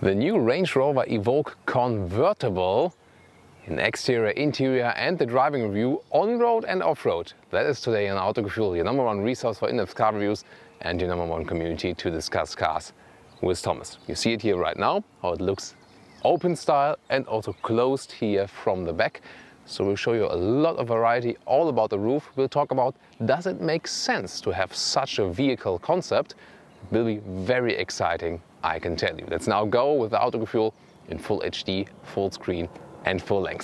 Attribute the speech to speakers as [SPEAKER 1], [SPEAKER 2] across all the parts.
[SPEAKER 1] The new Range Rover Evoque convertible in exterior, interior and the driving review on-road and off-road. That is today on Autogefühl, your #1 resource for in-depth car reviews and your #1 community to discuss cars with Thomas. You see it here right now, how it looks open style and also closed here from the back. So we'll show you a lot of variety all about the roof. We'll talk about, does it make sense to have such a vehicle concept? It will be very exciting, I can tell you. Let's now go with the Autogefühl in full HD, full screen and full length.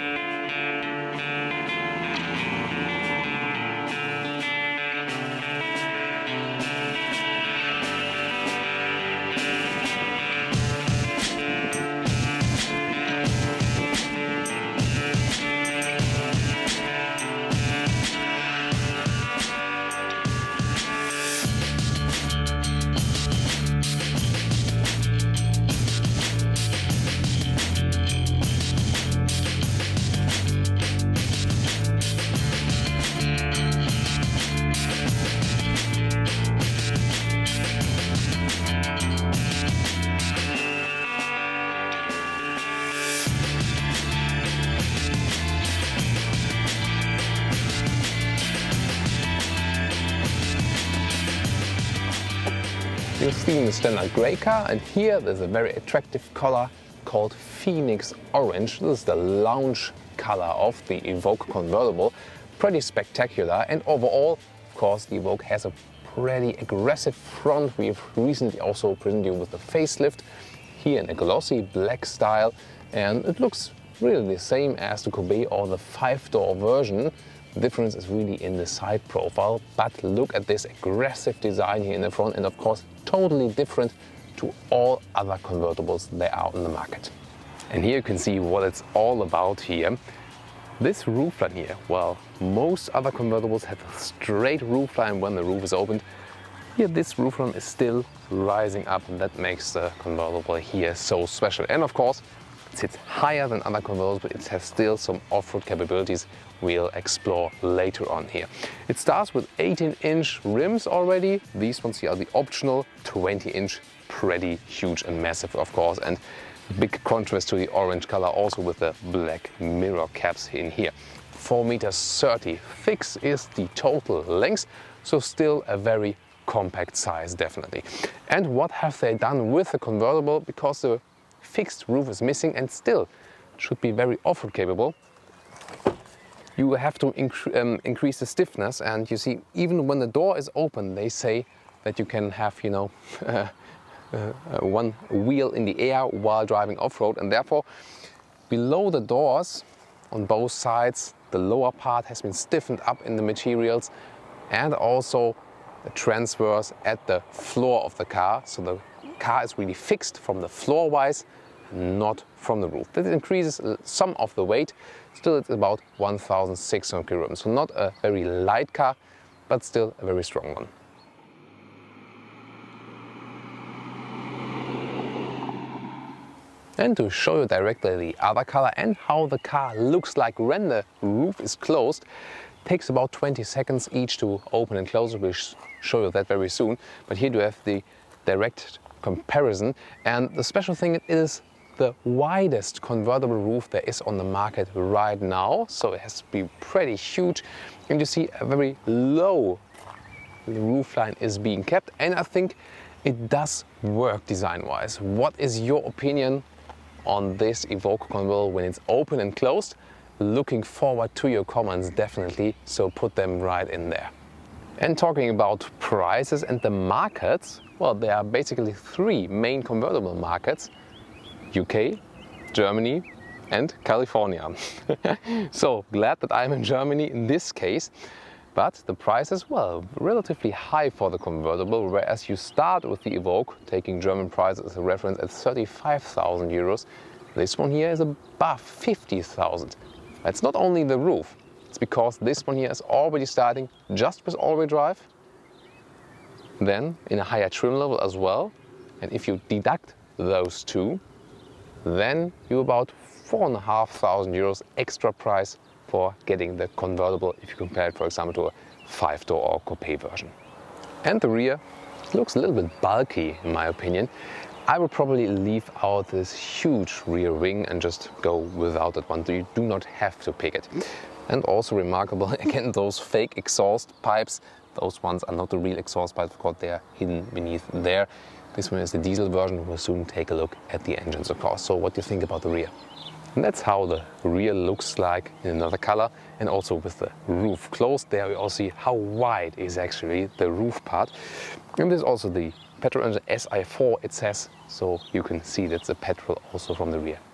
[SPEAKER 1] You've seen the standard grey car, and here there's a very attractive color called Phoenix Orange. This is the lounge color of the Evoque convertible. Pretty spectacular, and overall, of course, the Evoque has a pretty aggressive front. We've recently also presented you with the facelift here in a glossy black style, and it looks really the same as the Coupe or the 5-door version. The difference is really in the side profile, but look at this aggressive design here in the front, and of course totally different to all other convertibles there are on the market. And here you can see what it's all about here. This roofline here, well, most other convertibles have a straight roofline when the roof is opened. Here this roofline is still rising up, and that makes the convertible here so special. And of course, it sits higher than other convertibles, but it has still some off-road capabilities we'll explore later on here. It starts with 18-inch rims already. These ones here are the optional 20-inch, pretty huge and massive, of course, and big contrast to the orange color, also with the black mirror caps in here. 4.30 meters thick is the total length, so still a very compact size, definitely. And what have they done with the convertible? Because the fixed roof is missing and still should be very off-road capable, you have to increase the stiffness. And you see, even when the door is open, they say that you can have, you know, one wheel in the air while driving off-road, and therefore below the doors on both sides, the lower part has been stiffened up in the materials, and also the transfers at the floor of the car, so the car is really fixed from the floor wise, not from the roof. That increases some of the weight. Still, it's about 1,600 kilograms, so not a very light car, but still a very strong one. And to show you directly the other color and how the car looks like when the roof is closed, takes about 20 seconds each to open and close. We'll show you that very soon. But here you have the direct comparison, and the special thing is the widest convertible roof there is on the market right now, so it has to be pretty huge, and you see a very low roofline is being kept, and I think it does work design-wise. What is your opinion on this Evoque convertible when it's open and closed? Looking forward to your comments, definitely, so put them right in there. And talking about prices and the markets, well, there are basically three main convertible markets: UK, Germany and California. So glad that I'm in Germany in this case. But the price is, well, relatively high for the convertible, whereas you start with the Evoque, taking German prices as a reference, at 35,000 euros. This one here is above 50,000. That's not only the roof, it's because this one here is already starting just with all-wheel drive, then in a higher trim level as well. And if you deduct those two, then you're about 4,500 euros extra price for getting the convertible if you compare it, for example, to a 5-door or coupe version. And the rear looks a little bit bulky in my opinion. I would probably leave out this huge rear wing and just go without that one. You do not have to pick it. And also remarkable, again, those fake exhaust pipes. Those ones are not the real exhaust pipes, because they are hidden beneath there. This one is the diesel version. We'll soon take a look at the engines, of course. So what do you think about the rear? And that's how the rear looks like in another color, and also with the roof closed. There we also see how wide is actually the roof part. And there's also the petrol engine SI4, it says, so you can see that's a petrol also from the rear.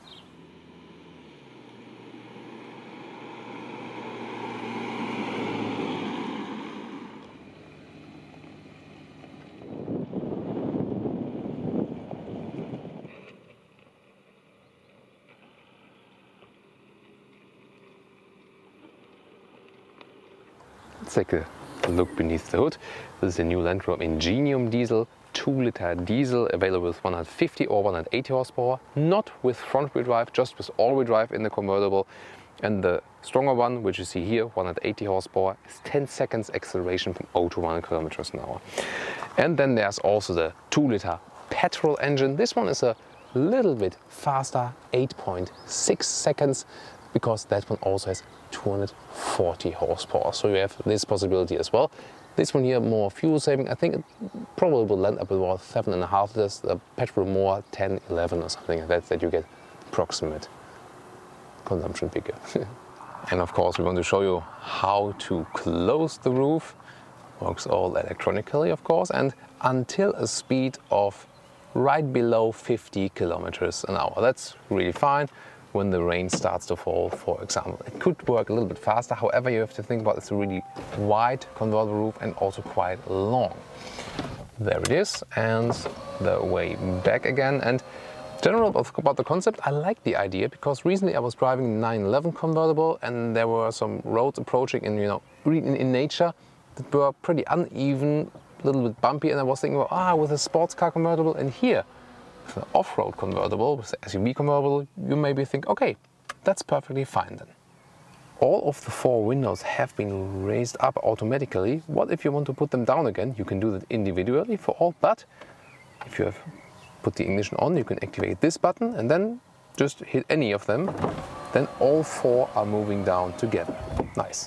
[SPEAKER 1] Let's take a look beneath the hood. This is a new Land Rover Ingenium diesel, 2-liter diesel, available with 150 or 180 horsepower, not with front-wheel drive, just with all-wheel drive in the convertible. And the stronger one, which you see here, 180 horsepower, is 10 seconds acceleration from 0 to 100 kilometers an hour. And then there's also the 2-liter petrol engine. This one is a little bit faster, 8.6 seconds, because that one also has 240 horsepower. So you have this possibility as well. This one here more fuel saving. I think it probably will land up with about 7.5 liters. The petrol more 10, 11 or something like that, that you get approximate consumption figure. And of course we want to show you how to close the roof. Works all electronically, of course, and until a speed of right below 50 kilometers an hour. That's really fine. When the rain starts to fall, for example. It could work a little bit faster, however you have to think about it's a really wide convertible roof and also quite long. There it is, and the way back again. And general about the concept, I like the idea, because recently I was driving 911 convertible and there were some roads approaching in nature that were pretty uneven, a little bit bumpy, and I was thinking about, with a sports car convertible, and here the off-road convertible, with the SUV convertible, you maybe think, okay, that's perfectly fine then. All of the 4 windows have been raised up automatically. What if you want to put them down again? You can do that individually for all, but if you have put the ignition on, you can activate this button and then just hit any of them. Then all 4 are moving down together. Nice.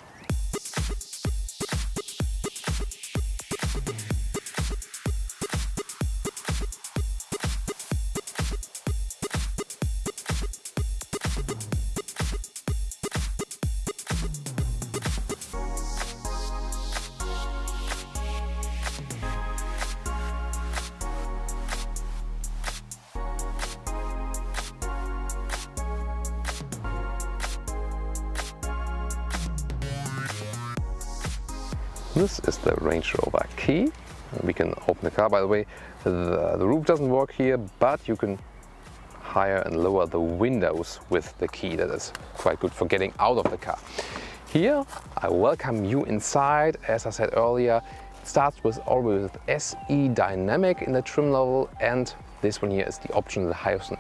[SPEAKER 1] This is the Range Rover key. We can open the car, by the way. The roof doesn't work here, but you can higher and lower the windows with the key. That is quite good for getting out of the car. Here, I welcome you inside. As I said earlier, it starts always with SE Dynamic in the trim level, and this one here is the option, the Hyosung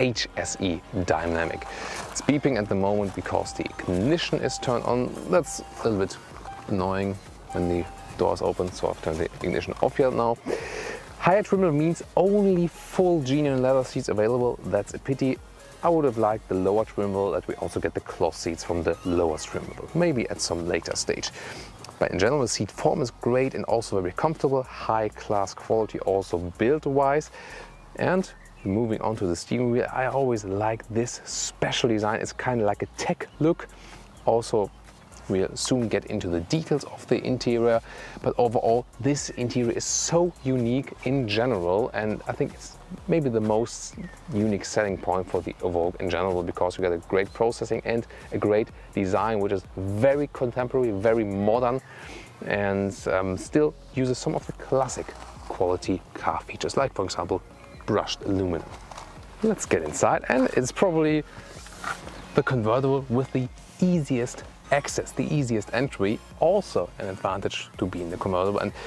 [SPEAKER 1] HSE Dynamic. It's beeping at the moment because the ignition is turned on. That's a little bit annoying when the doors open, so I've turned the ignition off here now. Higher trim level means only full genuine leather seats available. That's a pity. I would have liked the lower trim level, that we also get the cloth seats from the lower trim level, maybe at some later stage. But in general, the seat form is great and also very comfortable, high class quality also build wise. And moving on to the steering wheel, I always like this special design. It's kind of like a tech look. Also, we'll soon get into the details of the interior, but overall this interior is so unique in general, and I think it's maybe the most unique selling point for the Evoque in general, because you get a great processing and a great design which is very contemporary, very modern, and still uses some of the classic quality car features, like for example brushed aluminum. Let's get inside, and it's probably the convertible with the easiest access, the easiest entry, also an advantage to be in the convertible. And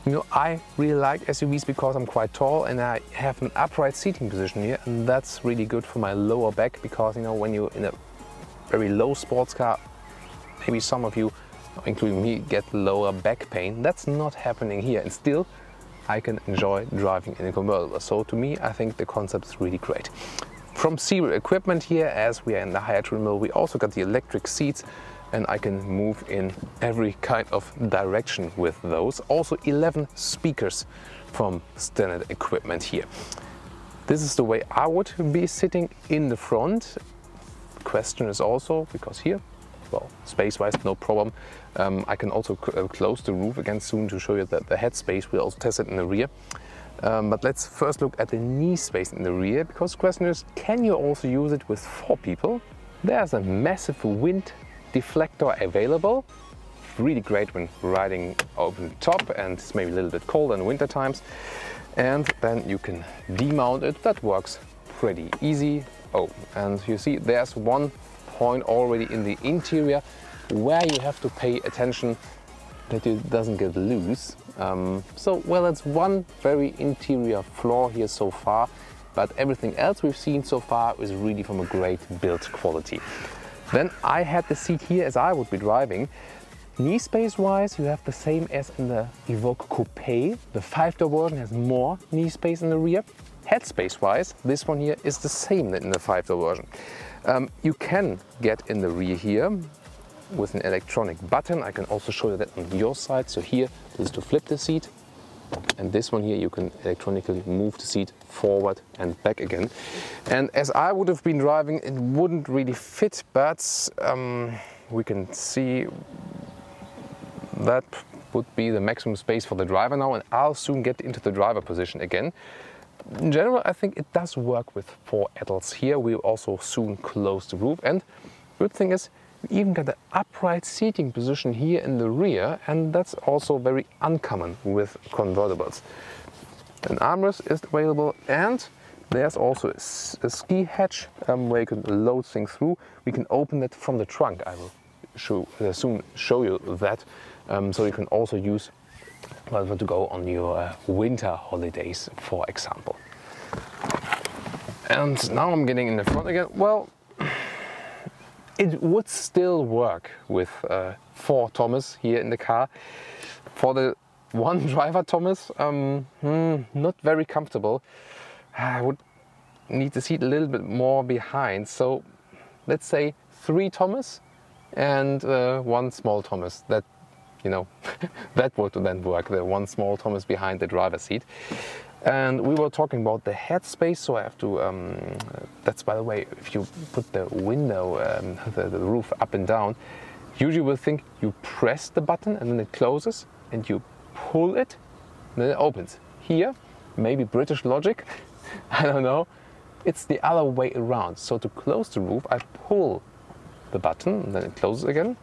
[SPEAKER 1] I really like SUVs because I'm quite tall and I have an upright seating position here, and that's really good for my lower back, because when you're in a very low sports car, maybe some of you, including me, get lower back pain. That's not happening here, and still I can enjoy driving in a convertible. So to me, I think the concept is really great. From Zero equipment here, as we are in the higher trim level, we also got the electric seats, and I can move in every kind of direction with those. Also 11 speakers from standard equipment here. This is the way I would be sitting in the front. Question is also, because here, well, space-wise, no problem. I can also close the roof again soon to show you that the head space. We'll also test it in the rear. But let's first look at the knee space in the rear, because the question is, can you also use it with 4 people? There's a massive wind deflector available. Really great when riding open top, and it's maybe a little bit cold in winter times. And then you can demount it. That works pretty easy. Oh, and you see there's one point already in the interior where you have to pay attention that it doesn't get loose. Well, it's one very interior flaw here so far, but everything else we've seen so far is really from a great build quality. Then I had the seat here as I would be driving. Knee space wise, you have the same as in the Evoque Coupe. The 5-door version has more knee space in the rear. Head space wise, this one here is the same in the 5-door version. You can get in the rear here with an electronic button. I can also show you that on your side. So here, this is to flip the seat. And this one here, you can electronically move the seat forward and back again. And as I would have been driving, it wouldn't really fit, but we can see that would be the maximum space for the driver now, and I'll soon get into the driver position again. In general, I think it does work with 4 adults here. We'll also soon close the roof, and good thing is we even got the upright seating position here in the rear, and that's also very uncommon with convertibles. An armrest is available, and there's also a ski hatch where you can load things through. We can open that from the trunk. I will soon show you that. So you can also use to go on your winter holidays, for example. And now I'm getting in the front again. Well, it would still work with 4 Thomas here in the car. For the 1 driver Thomas, not very comfortable. I would need the seat a little bit more behind. So let's say 3 Thomas and 1 small Thomas. That, you know, that would then work, the 1 small Thomas behind the driver's seat. And we were talking about the head space, so I have to, that's by the way, if you put the window, the roof up and down, usually we'll think you press the button and then it closes, and you pull it, and then it opens. Here, maybe British logic, I don't know, it's the other way around. So to close the roof, I pull the button, and then it closes again.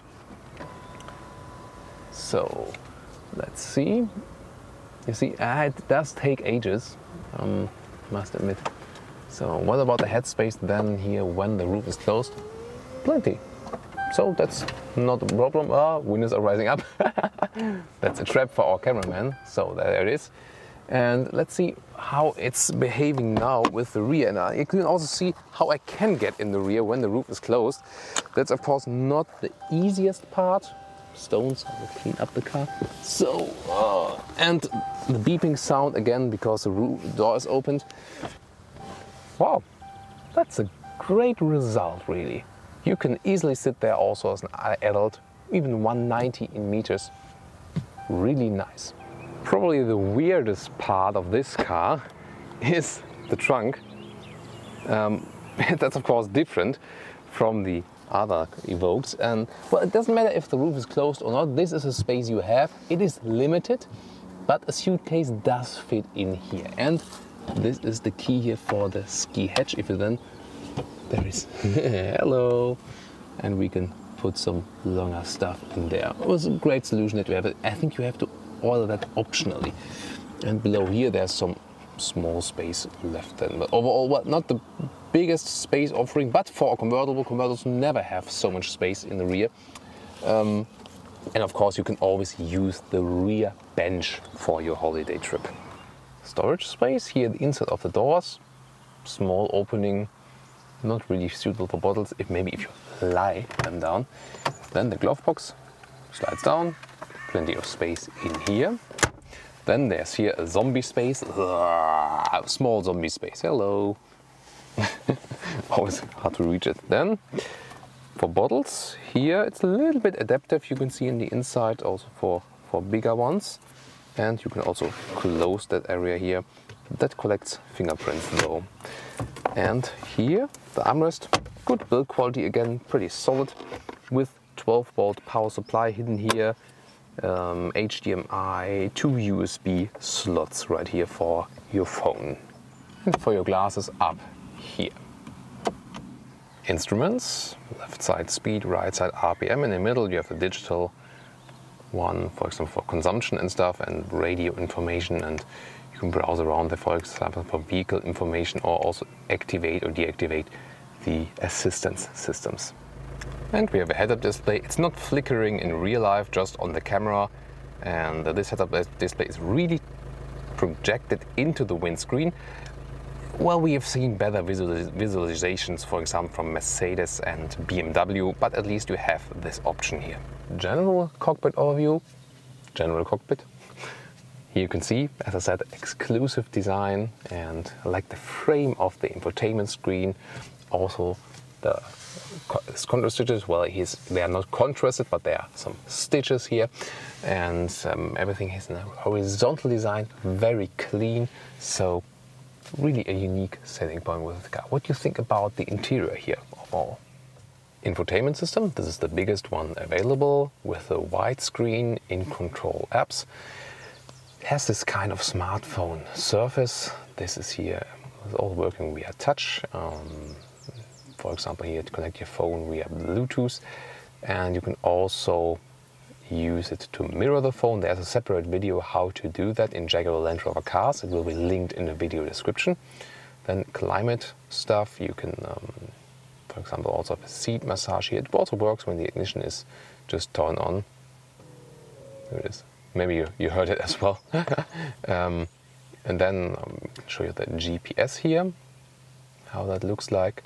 [SPEAKER 1] So, let's see. You see, it does take ages, must admit. So what about the headspace then here when the roof is closed? Plenty. So that's not a problem. Windows are rising up. That's a trap for our cameraman. So there it is. And let's see how it's behaving now with the rear. And you can also see how I can get in the rear when the roof is closed. That's of course not the easiest part. Stones, I will clean up the car. So, and the beeping sound again because the door is opened. Wow, that's a great result really. You can easily sit there also as an adult, even 190 in meters. Really nice. Probably the weirdest part of this car is the trunk. That's of course different from the other Evoques, and well, it doesn't matter if the roof is closed or not. This is a space you have. It is limited, but a suitcase does fit in here, and this is the key here for the ski hatch. If you then there is hello, and we can put some longer stuff in there. It was a great solution that we have. I think you have to order that optionally, and below here there's some small space left then, but overall, well, not the biggest space offering, but for a convertible, convertibles never have so much space in the rear. And of course you can always use the rear bench for your holiday trip. Storage space here, the inside of the doors, small opening, not really suitable for bottles, if you lie them down. Then the glove box slides down, plenty of space in here. Then there's here a zombie space, small zombie space, hello. Always hard to reach it. Then for bottles, here it's a little bit adaptive, you can see in the inside also for bigger ones. And you can also close that area here. That collects fingerprints though. And here, the armrest, good build quality again, pretty solid, with 12-volt power supply hidden here, HDMI, 2 USB slots right here for your phone. And for your glasses up here. Instruments, left side speed, right side RPM, in the middle you have the digital one, for example for consumption and stuff, and radio information, and you can browse around there, for example for vehicle information, or also activate or deactivate the assistance systems. And we have a head-up display. It's not flickering in real life, just on the camera, and this head-up display is really projected into the windscreen. Well, we have seen better visualizations, for example, from Mercedes and BMW, but at least you have this option here. General cockpit overview, general cockpit. Here you can see, as I said, exclusive design, and I like the frame of the infotainment screen. Also the contrast stitches, well, they are not contrasted, but there are some stitches here, and everything is in a horizontal design, very clean, so really a unique selling point with the car. What do you think about the interior here of all? Infotainment system, this is the biggest one available, with a widescreen in-control apps. It has this kind of smartphone surface. This is here, it's all working via touch. For example, here to connect your phone via Bluetooth, and you can also use it to mirror the phone. There's a separate video how to do that in Jaguar Land Rover cars. It will be linked in the video description. Then climate stuff, you can, for example, also have a seat massage here. It also works when the ignition is just turned on. There it is. Maybe you heard it as well. And then I'll show you the GPS here, how that looks like.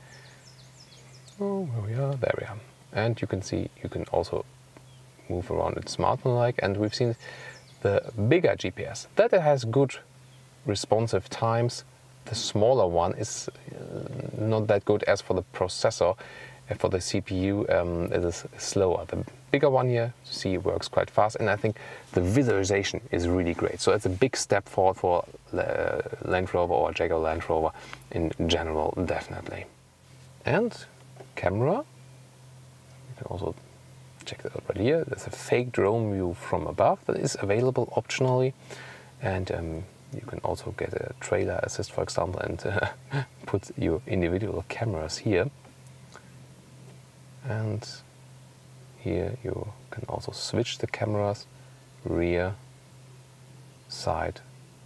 [SPEAKER 1] Oh, where we are, there we are. And you can see, you can also move around it smartphone-like, and we've seen the bigger GPS that it has good responsive times. The smaller one is not that good as for the processor. And for the CPU, it is slower. The bigger one here, you see, works quite fast, and I think the visualization is really great. So it's a big step forward for Land Rover or Jaguar Land Rover in general, definitely. And camera, you can also check that out right here. There's a fake drone view from above that is available optionally, and you can also get a trailer assist, for example, and put your individual cameras here. And here you can also switch the cameras, rear, side,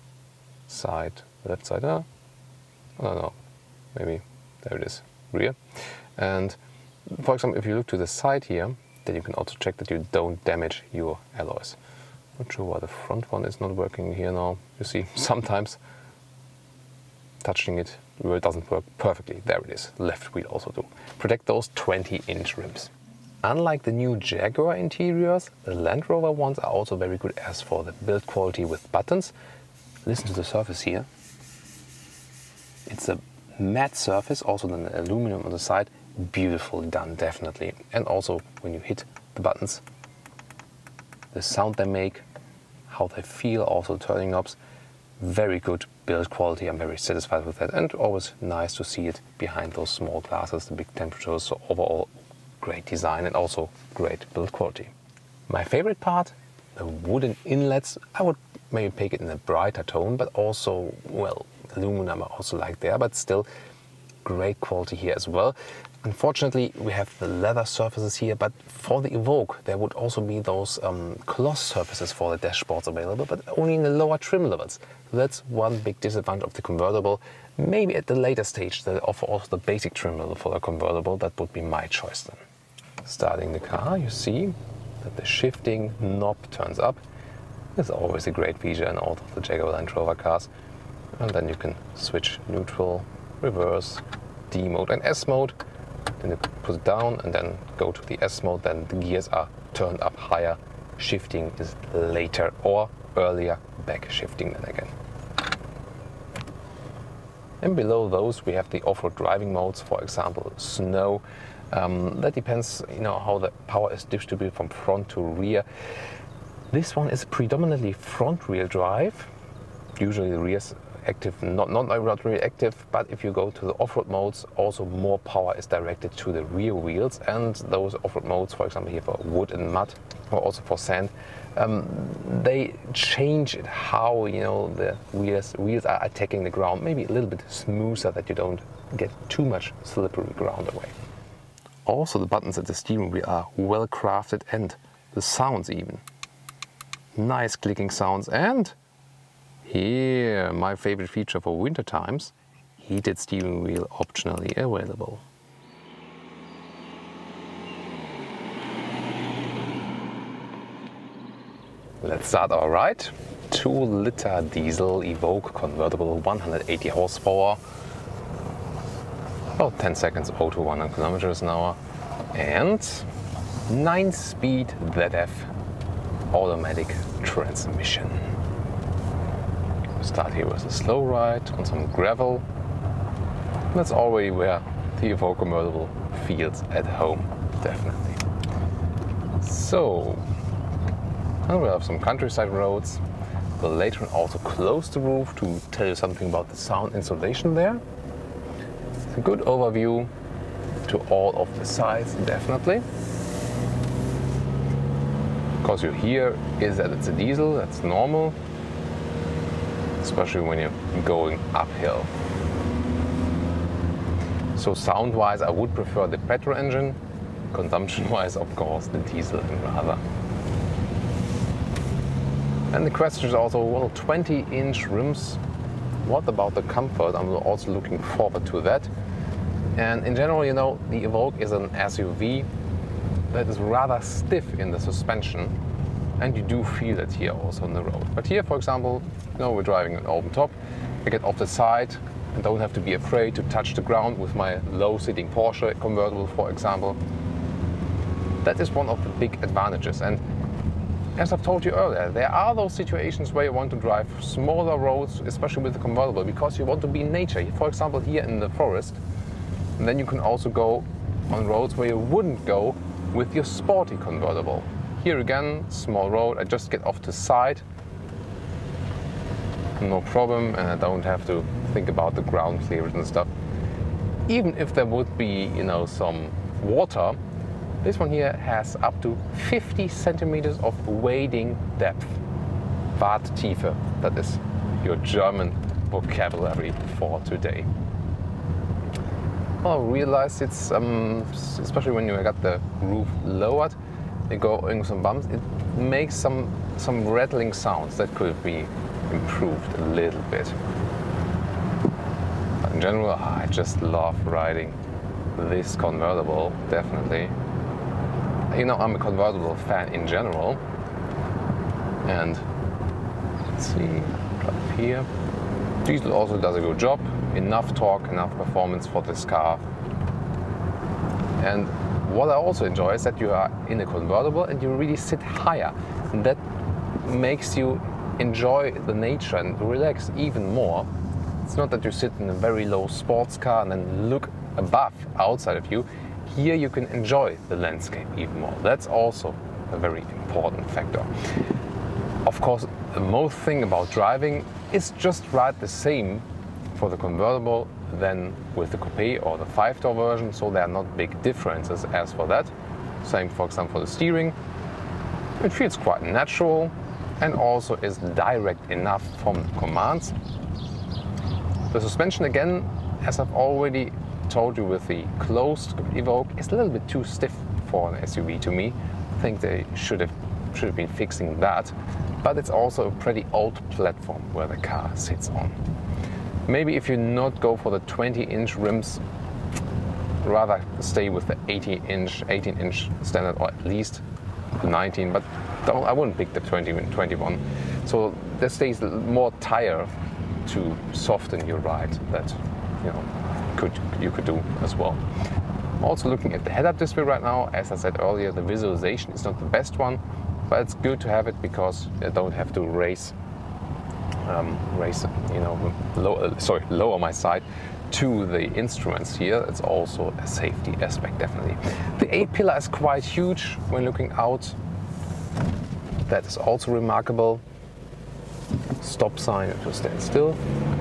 [SPEAKER 1] left side, I don't know, maybe, there it is, rear. And for example, if you look to the side here, then you can also check that you don't damage your alloys. Not sure why the front one is not working here now. You see, sometimes touching it doesn't work perfectly. There it is, left wheel also do. Protect those 20-inch rims. Unlike the new Jaguar interiors, the Land Rover ones are also very good as for the build quality with buttons. Listen to the surface here. It's a matte surface, also then the aluminum on the side. Beautiful done, definitely. And also when you hit the buttons, the sound they make, how they feel, also turning knobs, very good build quality. I'm very satisfied with that, and always nice to see it behind those small glasses, the big temperatures. So overall, great design and also great build quality. My favorite part, the wooden inlets. I would maybe pick it in a brighter tone, but also, well, aluminum I also like there, but still great quality here as well. Unfortunately, we have the leather surfaces here, but for the Evoque, there would also be those cloth surfaces for the dashboards available, but only in the lower trim levels. So that's one big disadvantage of the convertible. Maybe at the later stage, they offer also the basic trim level for the convertible. That would be my choice then. Starting the car, you see that the shifting knob turns up. It's always a great feature in all of the Jaguar Land Rover cars. And then you can switch neutral, reverse, D mode and S mode. Then you put it down and then go to the S mode, then the gears are turned up higher, shifting is later or earlier back shifting then again. And below those we have the off-road driving modes, for example snow. That depends, how the power is distributed from front to rear. This one is predominantly front wheel drive. Usually the rear's active, not really active, but if you go to the off-road modes, also more power is directed to the rear wheels, and those off-road modes, for example here for wood and mud, or also for sand, they change it how the wheels are attacking the ground, maybe a little bit smoother, that you don't get too much slippery ground away. Also the buttons at the steering wheel are well crafted, and the sounds even. Nice clicking sounds, and here my favorite feature for winter times, heated steering wheel optionally available. Let's start our ride. 2-liter diesel Evoque convertible, 180 horsepower, about 10 seconds 0 to 100 kilometers an hour, and 9-speed ZF automatic transmission. We start here with a slow ride on some gravel. That's already where the Evoque convertible feels at home, definitely. So, and we have some countryside roads. We'll later on also close the roof to tell you something about the sound insulation there. It's a good overview to all of the sides, definitely. Because you hear is that it's a diesel, that's normal, especially when you're going uphill. So sound-wise, I would prefer the petrol engine. Consumption-wise, of course, the diesel rather. And the question is also, well, 20-inch rims, what about the comfort? I'm also looking forward to that. And in general, the Evoque is an SUV that is rather stiff in the suspension, and you do feel it here also on the road. But here, for example, we're driving an open top. I get off the side and don't have to be afraid to touch the ground with my low-sitting Porsche convertible, for example. That is one of the big advantages. And as I've told you earlier, there are those situations where you want to drive smaller roads, especially with the convertible, because you want to be in nature. For example, here in the forest. And then you can also go on roads where you wouldn't go with your sporty convertible. Here again, small road, I just get off the side. No problem, and I don't have to think about the ground clearance and stuff. Even if there would be, some water, this one here has up to 50 centimeters of wading depth. Warttiefe, that is your German vocabulary for today. Well, I realized it's, especially when you got the roof lowered, you go in some bumps, it makes some rattling sounds that could be improved a little bit. But in general, I just love riding this convertible, definitely. I'm a convertible fan in general, and let's see, up here. Diesel also does a good job, enough torque, enough performance for this car. And what I also enjoy is that you are in a convertible and you really sit higher, and that makes you enjoy the nature and relax even more. It's not that you sit in a very low sports car and then look above, outside of you. Here you can enjoy the landscape even more. That's also a very important factor. Of course, the most thing about driving is just right the same for the convertible than with the coupe or the 5-door version, so there are not big differences as for that. Same, for example, for the steering. It feels quite natural and also is direct enough from the commands. The suspension, again, as I've already told you with the closed Evoque, is a little bit too stiff for an SUV to me. I think they should have been fixing that. But it's also a pretty old platform where the car sits on. Maybe if you not go for the 20-inch rims, rather stay with the 18-inch standard, or at least the 19, but I wouldn't pick the 21. So that stays more tire to soften your ride. That you could do as well. Also looking at the head-up display right now, as I said earlier, the visualization is not the best one. but it's good to have it because you don't have to lower my side to the instruments here. It's also a safety aspect, definitely. The A-pillar is quite huge when looking out. That is also remarkable. Stop sign to stand still.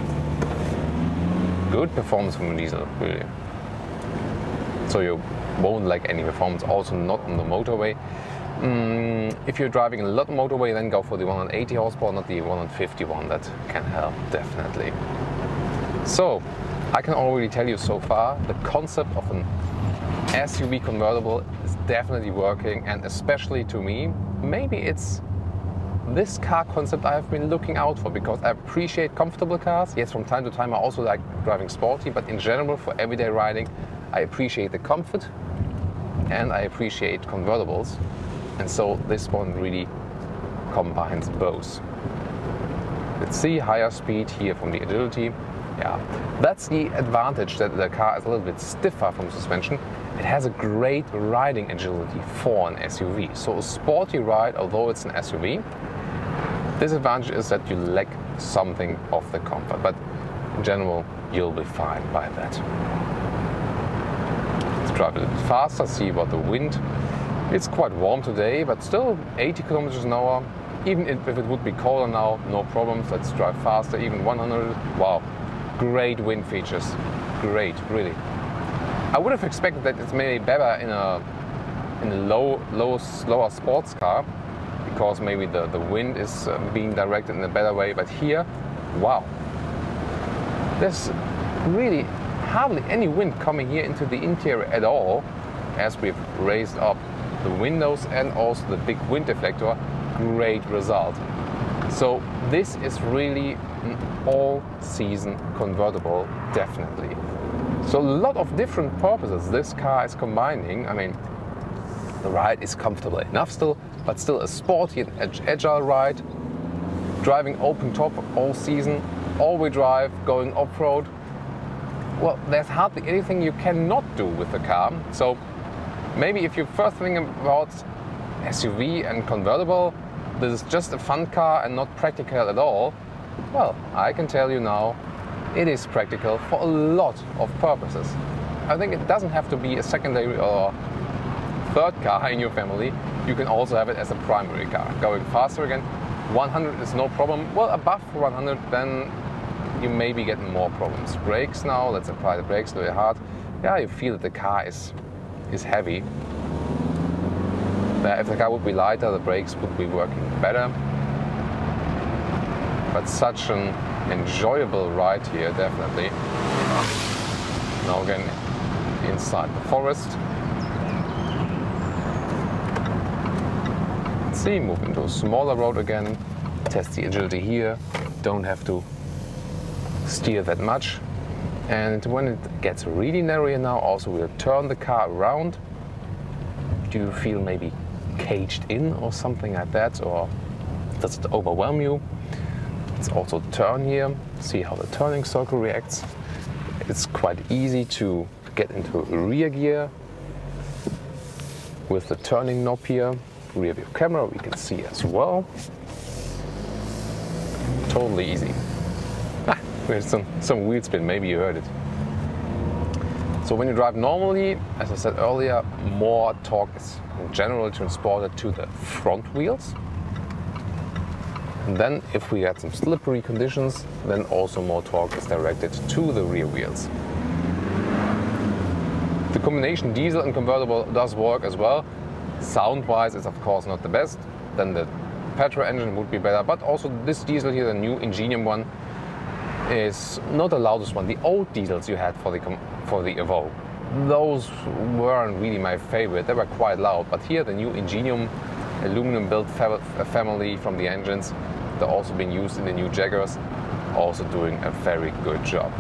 [SPEAKER 1] Good performance from a diesel, really. So you won't lack any performance, also not on the motorway. If you're driving a lot of motorway, then go for the 180 horsepower, not the 151. That can help, definitely. So, I can already tell you so far, the concept of an SUV convertible is definitely working, and especially to me, maybe it's this car concept I have been looking out for, because I appreciate comfortable cars. Yes, from time to time I also like driving sporty, but in general for everyday riding I appreciate the comfort and I appreciate convertibles, and so this one really combines both. Let's see, higher speed here from the agility. Yeah, that's the advantage, that the car is a little bit stiffer from suspension. It has a great riding agility for an SUV. So a sporty ride, although it's an SUV, disadvantage is that you lack something of the comfort, but in general you'll be fine by that. Let's drive a little bit faster, see about the wind. It's quite warm today, but still 80 kilometers an hour. Even if it would be colder now, no problems. Let's drive faster, even 100. Wow, great wind features. Great, really. I would have expected that it's maybe better in a slower sports car, because maybe the wind is being directed in a better way. But here, wow, there's really hardly any wind coming here into the interior at all, as we've raised up the windows and also the big wind deflector. Great result. So this is really an all-season convertible, definitely. So a lot of different purposes this car is combining. I mean, the ride is comfortable enough still, but still a sporty and agile ride. Driving open top all season, all-wheel drive, going off-road. Well, there's hardly anything you cannot do with the car. So maybe if you're first thinking about SUV and convertible, this is just a fun car and not practical at all. Well, I can tell you now, it is practical for a lot of purposes. I think it doesn't have to be a secondary or third car in your family. You can also have it as a primary car. Going faster again, 100 is no problem. Well, above 100, then you may be getting more problems. Brakes now, let's apply the brakes very hard. Yeah, you feel that the car is heavy. If the car would be lighter, the brakes would be working better. But such an enjoyable ride here, definitely. Now again, inside the forest. Let's see, move into a smaller road again. Test the agility here. Don't have to steer that much. And when it gets really narrow now, also we'll turn the car around. Do you feel maybe caged in or something like that, or does it overwhelm you? Let's also turn here, see how the turning circle reacts. It's quite easy to get into rear gear with the turning knob here. Rear view camera we can see as well. Totally easy. There's some wheel spin, maybe you heard it. So when you drive normally, as I said earlier, more torque is in general transported to the front wheels. And then if we had some slippery conditions, then also more torque is directed to the rear wheels. The combination diesel and convertible does work as well. Sound-wise, it's of course not the best. Then the petrol engine would be better, but also this diesel here, the new Ingenium one, is not the loudest one. The old diesels you had for the Evoque, those weren't really my favorite. They were quite loud, but here the new Ingenium aluminum built family from the engines, they're also being used in the new Jaguars, also doing a very good job.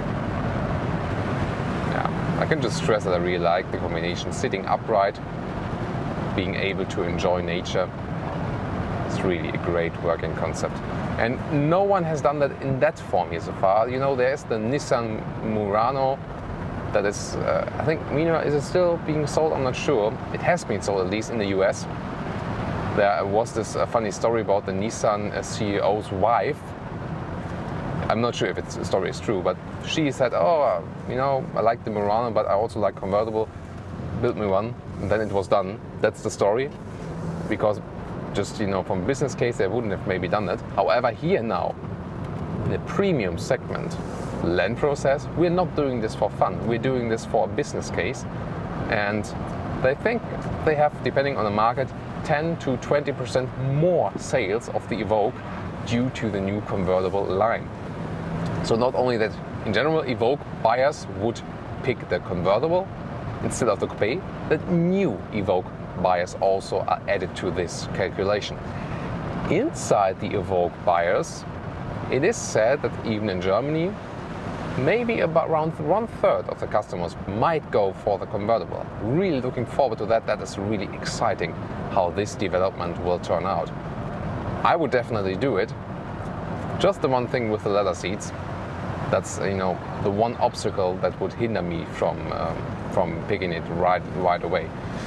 [SPEAKER 1] Yeah, I can just stress that I really like the combination sitting upright, being able to enjoy nature. It's really a great working concept. And no one has done that in that form here so far. You know, there's the Nissan Murano that is, I think, is it still being sold? I'm not sure. It has been sold, at least in the US. There was this funny story about the Nissan CEO's wife. I'm not sure if the story is true, but she said, oh, you know, I like the Murano, but I also like convertible, build me one, and then it was done. That's the story, because just, you know, from business case, they wouldn't have maybe done it. However, here now, in the premium segment, Land Rover says, we're not doing this for fun, we're doing this for a business case, and they think they have, depending on the market, 10 to 20% more sales of the Evoque due to the new convertible line. So not only that, in general, Evoque buyers would pick the convertible instead of the coupe, but new Evoque buyers also are added to this calculation. Inside the Evoque buyers, it is said that even in Germany, maybe about around 1/3 of the customers might go for the convertible. Really looking forward to that. That is really exciting how this development will turn out. I would definitely do it. Just the one thing with the leather seats, that's, you know, the one obstacle that would hinder me from picking it right away.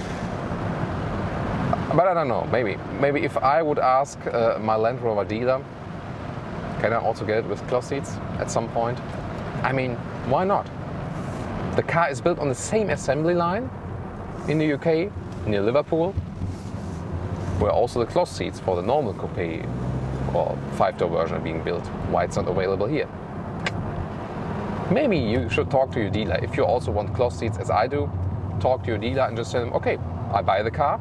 [SPEAKER 1] But I don't know, maybe if I would ask my Land Rover dealer, can I also get it with cloth seats at some point? I mean, why not? The car is built on the same assembly line in the UK, near Liverpool, where also the cloth seats for the normal coupe or 5-door version are being built. Why it's not available here? Maybe you should talk to your dealer. If you also want cloth seats as I do, talk to your dealer and just tell them, okay, I buy the car,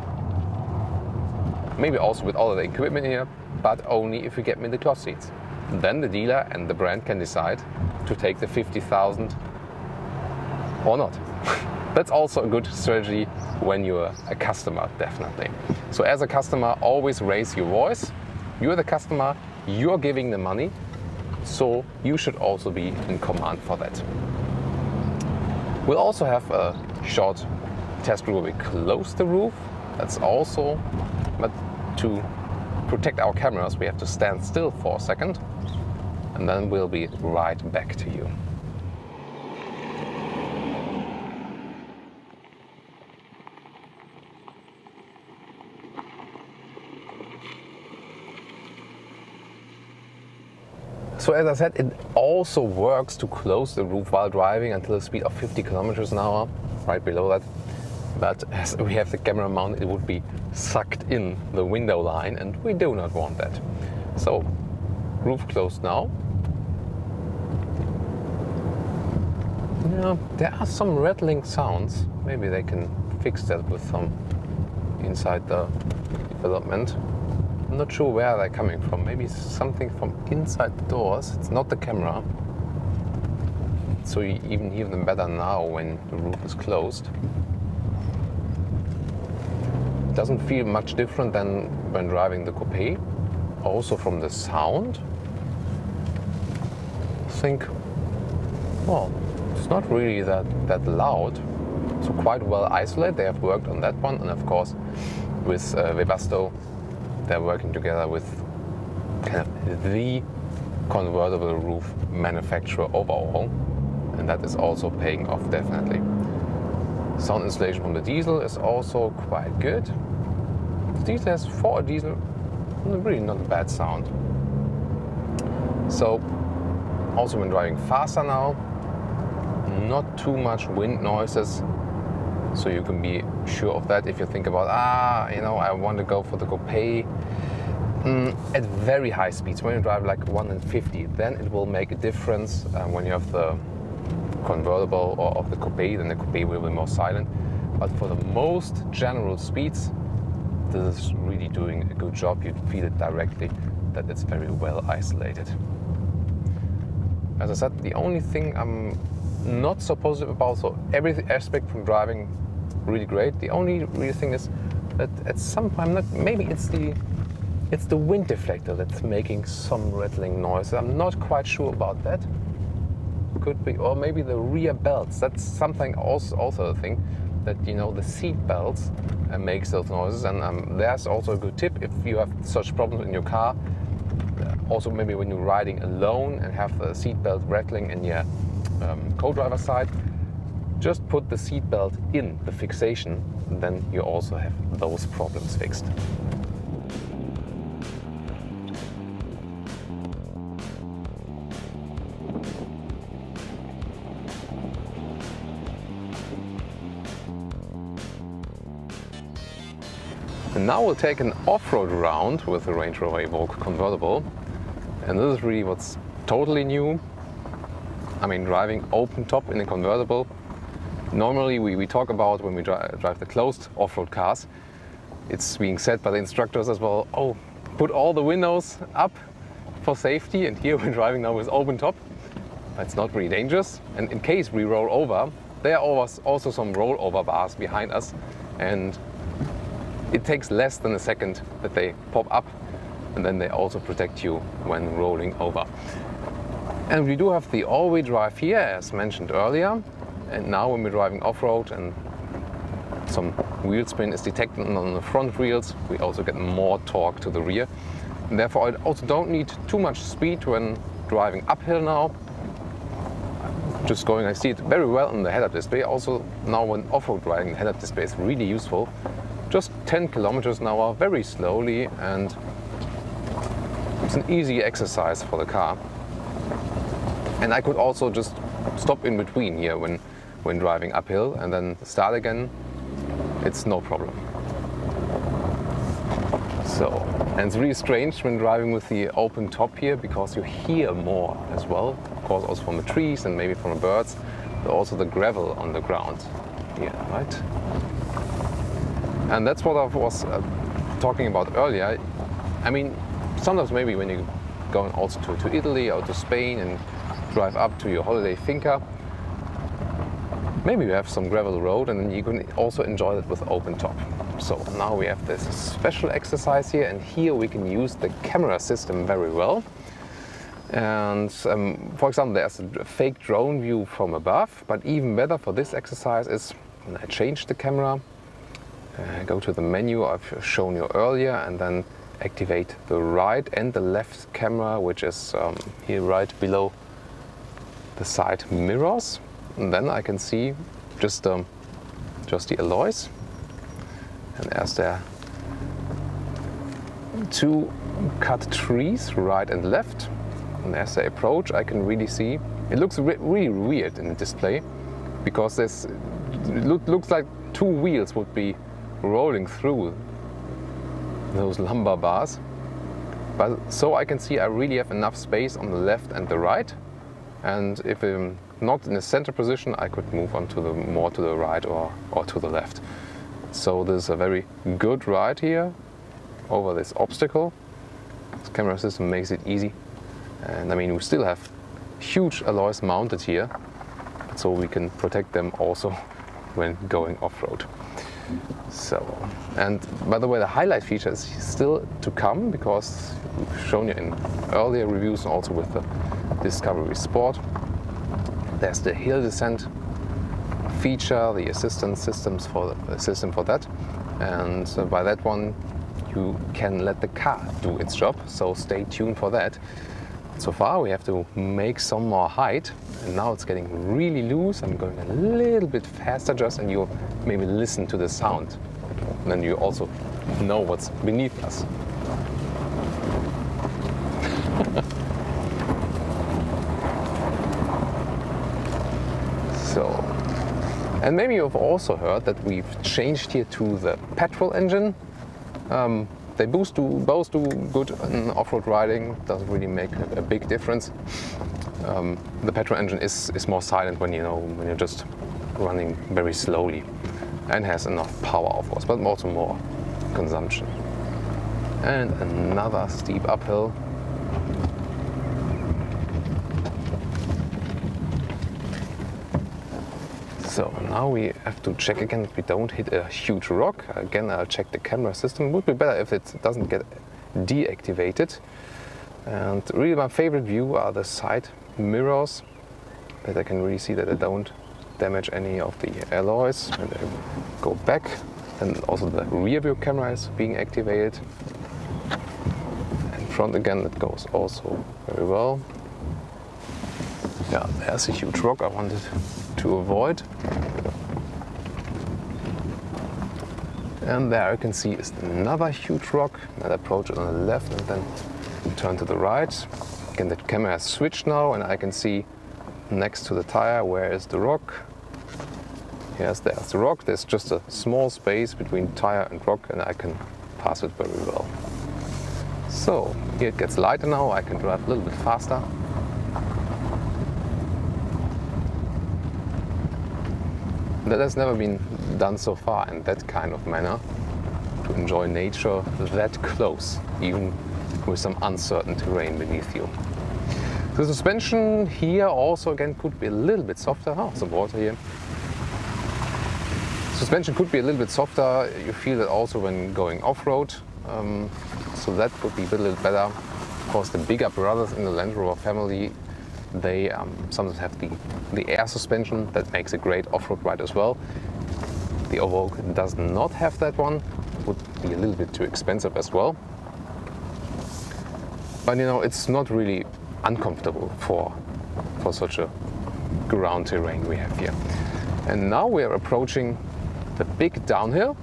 [SPEAKER 1] maybe also with all of the equipment here, but only if you get me the cloth seats. Then the dealer and the brand can decide to take the 50,000 or not. That's also a good strategy when you're a customer, definitely. So as a customer, always raise your voice. You're the customer, you're giving the money, so you should also be in command for that. We'll also have a short test where we close the roof. That's also, but to protect our cameras, we have to stand still for a second, and then we'll be right back to you. So as I said, it also works to close the roof while driving until a speed of 50 kilometers an hour, right below that. But as we have the camera mount, it would be sucked in the window line, and we do not want that. So, roof closed now. Yeah, there are some rattling sounds. Maybe they can fix that with some inside the development. I'm not sure where they're coming from. Maybe something from inside the doors. It's not the camera. So you even hear them better now when the roof is closed. It doesn't feel much different than when driving the coupe. Also from the sound, I think, well, it's not really that loud. So quite well isolated. They have worked on that one, and of course with Webasto, they're working together with kind of the convertible roof manufacturer overall, and that is also paying off definitely. Sound insulation from the diesel is also quite good. The diesel has, for a diesel, really not a bad sound. So also when driving faster now, not too much wind noises, so you can be sure of that. If you think about, you know, I want to go for the coupe at very high speeds, when you drive like 150, then it will make a difference. When you have the convertible or of the coupe, then the coupe will be more silent. But for the most general speeds, this is really doing a good job. You feel it directly that it's very well isolated. As I said, the only thing I'm not so positive about, so every aspect from driving really great. The only real thing is that at some point, maybe it's the wind deflector that's making some rattling noise. I'm not quite sure about that. Could be, or maybe the rear belts. That's something also a thing, that, you know, the seat belts makes those noises. And there's also a good tip if you have such problems in your car. Also, maybe when you're riding alone and have the seat belt rattling in your co-driver side, just put the seat belt in the fixation, then you also have those problems fixed. And now we'll take an off-road round with the Range Rover Evoque convertible. And this is really what's totally new. I mean, driving open top in a convertible. Normally we talk about when we drive the closed off-road cars, it's being said by the instructors as well, oh, put all the windows up for safety, and here we're driving now with open top. That's not really dangerous, and in case we roll over, there are also some rollover bars behind us, and it takes less than a second that they pop up, and then they also protect you when rolling over. And we do have the all-wheel drive here, as mentioned earlier. And now when we're driving off-road and some wheel spin is detected on the front wheels, we also get more torque to the rear. And therefore I also don't need too much speed when driving uphill now. Just going, I see it very well on the head-up display. Also now when off-road driving, the head-up display is really useful. Just 10 kilometers an hour, very slowly, and it's an easy exercise for the car. And I could also just stop in between here when driving uphill and then start again. It's no problem. So, and it's really strange when driving with the open top here, because you hear more as well. Of course, also from the trees and maybe from the birds, but also the gravel on the ground here, right? And that's what I was talking about earlier. I mean, sometimes maybe when you're going also to Italy or to Spain and drive up to your holiday finca, maybe you have some gravel road, and then you can also enjoy it with open top. So now we have this special exercise here, and here we can use the camera system very well. And for example, there's a fake drone view from above, but even better for this exercise is when I change the camera, go to the menu I've shown you earlier, and then activate the right and the left camera, which is here right below the side mirrors. And then I can see just the alloys. And as there are two cut trees, right and left, and as they approach, I can really see. It looks really weird in the display, because it looks like two wheels would be rolling through those lumbar bars. But so I can see I really have enough space on the left and the right. And if I'm not in the center position, I could move on to the more to the right or to the left. So this is a very good ride here over this obstacle. This camera system makes it easy. And I mean, we still have huge alloys mounted here, so we can protect them also when going off-road. So, and by the way, the highlight feature is still to come, because we've shown you in earlier reviews and also with the Discovery Sport. There's the hill descent feature, the assistance system for that, and by that one you can let the car do its job, so stay tuned for that. So far we have to make some more height, and now it's getting really loose. I'm going a little bit faster just, and you maybe listen to the sound, and then you also know what's beneath us. So, and maybe you've also heard that we've changed here to the petrol engine. They both do good in off-road riding. Doesn't really make a big difference. The petrol engine is more silent when you're just running very slowly, and has enough power, of course, but also more consumption. And another steep uphill. So now we have to check again if we don't hit a huge rock. Again, I'll check the camera system. It would be better if it doesn't get deactivated. And really my favorite view are the side mirrors, that I can really see that I don't damage any of the alloys. And I go back, and also the rear view camera is being activated. And front again, that goes also very well. Yeah, there's a huge rock I wanted to avoid. And there you can see is another huge rock. I'll approach it on the left and then turn to the right. Again, the camera has switched now and I can see next to the tire where is the rock. Yes, there's the rock. There's just a small space between tire and rock and I can pass it very well. So here it gets lighter now. I can drive a little bit faster. That has never been done so far in that kind of manner, to enjoy nature that close, even with some uncertain terrain beneath you. The suspension here also again could be a little bit softer. Oh, some water here. Suspension could be a little bit softer. You feel that also when going off-road, so that would be a little better. Of course, the bigger brothers in the Land Rover family, they sometimes have the air suspension that makes a great off-road ride as well. The Evoque does not have that one. It would be a little bit too expensive as well. But you know, it's not really uncomfortable for such a ground terrain we have here. And now we are approaching the big downhill,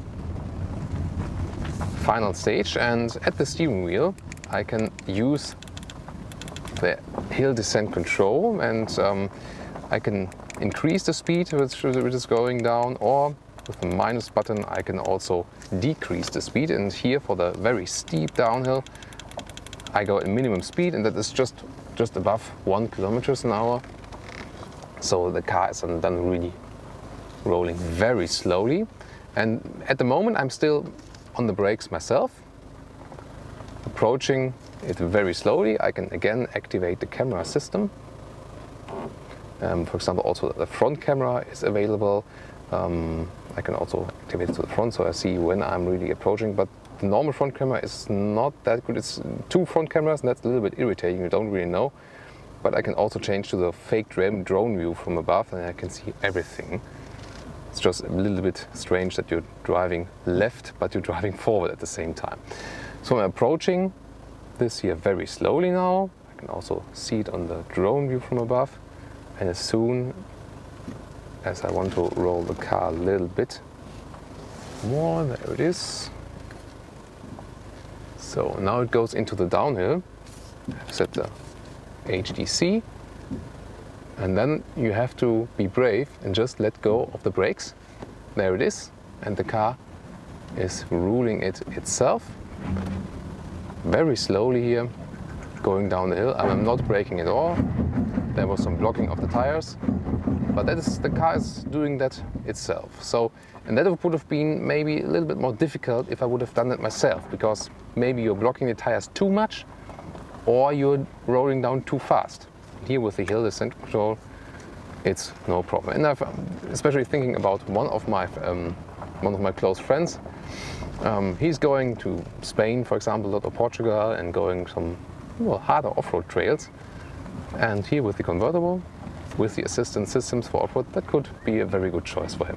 [SPEAKER 1] final stage, and at the steering wheel I can use the hill descent control, and I can increase the speed which is going down, or with the minus button I can also decrease the speed. And here for the very steep downhill I go at minimum speed, and that is just above 1 km/h. So the car is then really rolling very slowly, and at the moment I'm still on the brakes myself, approaching it very slowly. I can again activate the camera system. For example, also the front camera is available. I can also activate it to the front, so I see when I'm really approaching, but the normal front camera is not that good. It's 2 front cameras and that's a little bit irritating, you don't really know. But I can also change to the fake drone view from above and I can see everything. It's just a little bit strange that you're driving left, but you're driving forward at the same time. So I'm approaching this here very slowly now. I can also see it on the drone view from above. And as soon as I want to roll the car a little bit more, there it is. So now it goes into the downhill. I've set the HDC. And then you have to be brave and just let go of the brakes. There it is. And the car is ruling it itself. Very slowly here, going down the hill. I'm not braking at all. There was some blocking of the tires. But the car is doing that itself. So, and that would have been maybe a little bit more difficult if I would have done that myself, because maybe you're blocking the tires too much or you're rolling down too fast. Here with the hill descent control, it's no problem. And I've especially thinking about one of my close friends. He's going to Spain, for example, or Portugal, and going some harder off-road trails. And here with the convertible, with the assistance systems for off-road, that could be a very good choice for him.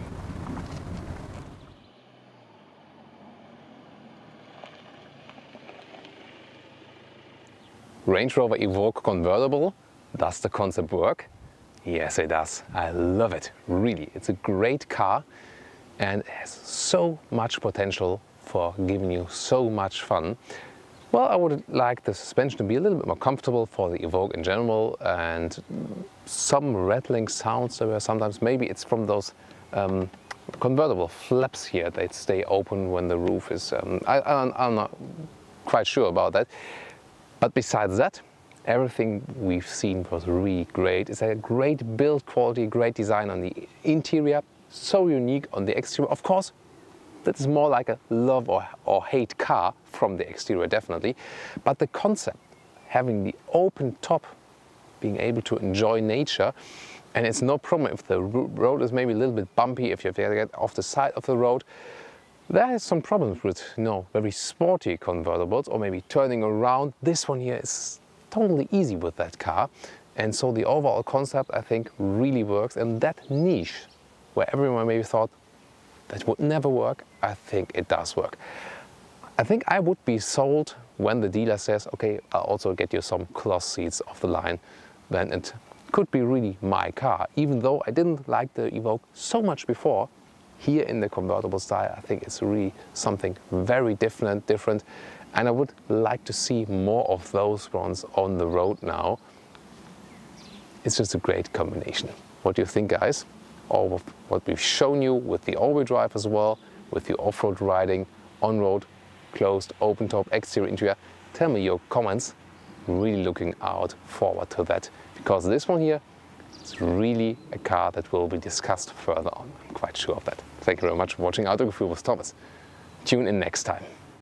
[SPEAKER 1] Range Rover Evoque convertible. Does the concept work? Yes, it does. I love it, really. It's a great car and it has so much potential for giving you so much fun. Well, I would like the suspension to be a little bit more comfortable for the Evoque in general, and some rattling sounds there were sometimes. Maybe it's from those convertible flaps here. They stay open when the roof is... I'm not quite sure about that. But besides that, everything we've seen was really great. It's a great build quality, great design on the interior, so unique on the exterior. Of course, that is more like a love or hate car from the exterior, definitely. But the concept, having the open top, being able to enjoy nature, and it's no problem if the road is maybe a little bit bumpy, if you have to get off the side of the road. There is some problems with, very sporty convertibles, or maybe turning around. This one here is totally easy with that car. And so the overall concept, I think, really works. And that niche, where everyone maybe thought that would never work, I think it does work. I think I would be sold when the dealer says, okay, I'll also get you some cloth seats off the line. Then it could be really my car. Even though I didn't like the Evoque so much before, here in the convertible style. I think it's really something very different, and I would like to see more of those ones on the road now. It's just a great combination. What do you think, guys? All of what we've shown you with the all-wheel drive as well, with the off-road riding, on-road, closed, open-top, exterior, interior. Tell me your comments. Really looking forward to that, because this one here is really a car that will be discussed further on. I'm quite sure of that. Thank you very much for watching Autography with Thomas. Tune in next time.